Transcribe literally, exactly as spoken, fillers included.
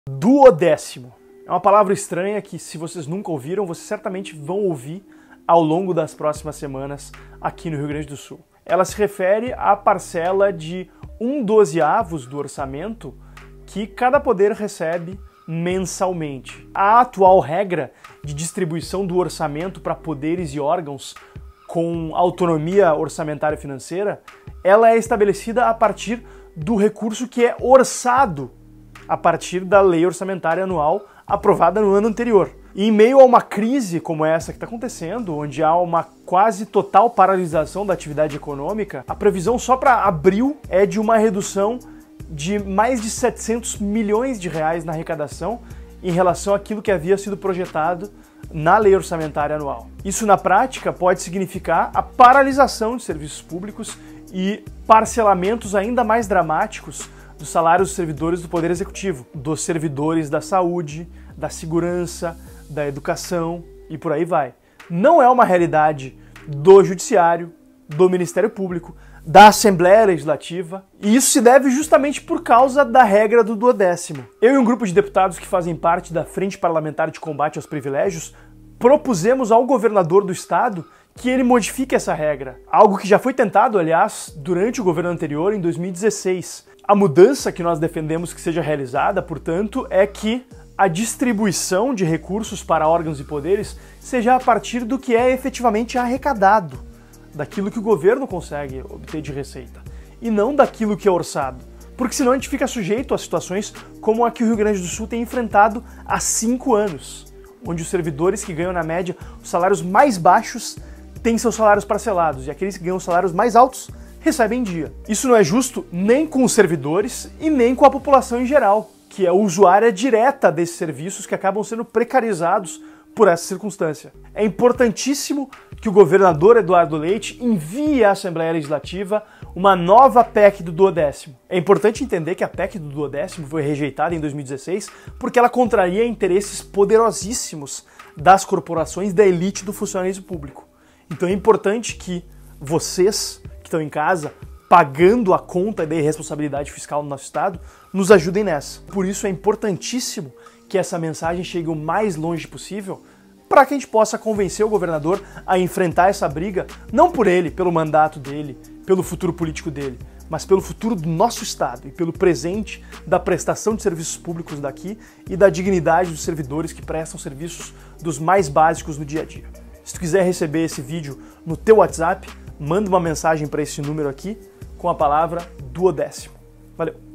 Duodécimo. É uma palavra estranha que, se vocês nunca ouviram, vocês certamente vão ouvir ao longo das próximas semanas aqui no Rio Grande do Sul. Ela se refere à parcela de um dozeavos do orçamento que cada poder recebe mensalmente. A atual regra de distribuição do orçamento para poderes e órgãos com autonomia orçamentária e financeira, ela é estabelecida a partir do recurso que é orçado a partir da lei orçamentária anual aprovada no ano anterior. E em meio a uma crise como essa que está acontecendo, onde há uma quase total paralisação da atividade econômica, a previsão só para abril é de uma redução de mais de setecentos milhões de reais na arrecadação em relação àquilo que havia sido projetado na lei orçamentária anual. Isso, na prática, pode significar a paralisação de serviços públicos e parcelamentos ainda mais dramáticos dos salários dos servidores do Poder Executivo, dos servidores da saúde, da segurança, da educação e por aí vai. Não é uma realidade do Judiciário, do Ministério Público, da Assembleia Legislativa, e isso se deve justamente por causa da regra do duodécimo. Eu e um grupo de deputados que fazem parte da Frente Parlamentar de Combate aos Privilégios propusemos ao governador do estado que ele modifique essa regra, algo que já foi tentado, aliás, durante o governo anterior, em dois mil e dezesseis. A mudança que nós defendemos que seja realizada, portanto, é que a distribuição de recursos para órgãos e poderes seja a partir do que é efetivamente arrecadado, daquilo que o governo consegue obter de receita, e não daquilo que é orçado. Porque senão a gente fica sujeito a situações como a que o Rio Grande do Sul tem enfrentado há cinco anos, onde os servidores que ganham, na média, os salários mais baixos têm seus salários parcelados, e aqueles que ganham os salários mais altos recebem em dia. Isso não é justo nem com os servidores e nem com a população em geral, que é usuária direta desses serviços que acabam sendo precarizados por essa circunstância. É importantíssimo que o governador Eduardo Leite envie à Assembleia Legislativa uma nova P E C do duodécimo. É importante entender que a P E C do duodécimo foi rejeitada em dois mil e dezesseis porque ela contraria interesses poderosíssimos das corporações da elite do funcionalismo público. Então é importante que vocês que estão em casa, pagando a conta da irresponsabilidade fiscal no nosso estado, nos ajudem nessa. Por isso é importantíssimo que essa mensagem chegue o mais longe possível para que a gente possa convencer o governador a enfrentar essa briga, não por ele, pelo mandato dele, pelo futuro político dele, mas pelo futuro do nosso estado e pelo presente da prestação de serviços públicos daqui e da dignidade dos servidores que prestam serviços dos mais básicos no dia a dia. Se tu quiser receber esse vídeo no teu WhatsApp, manda uma mensagem para esse número aqui com a palavra duodécimo. Valeu!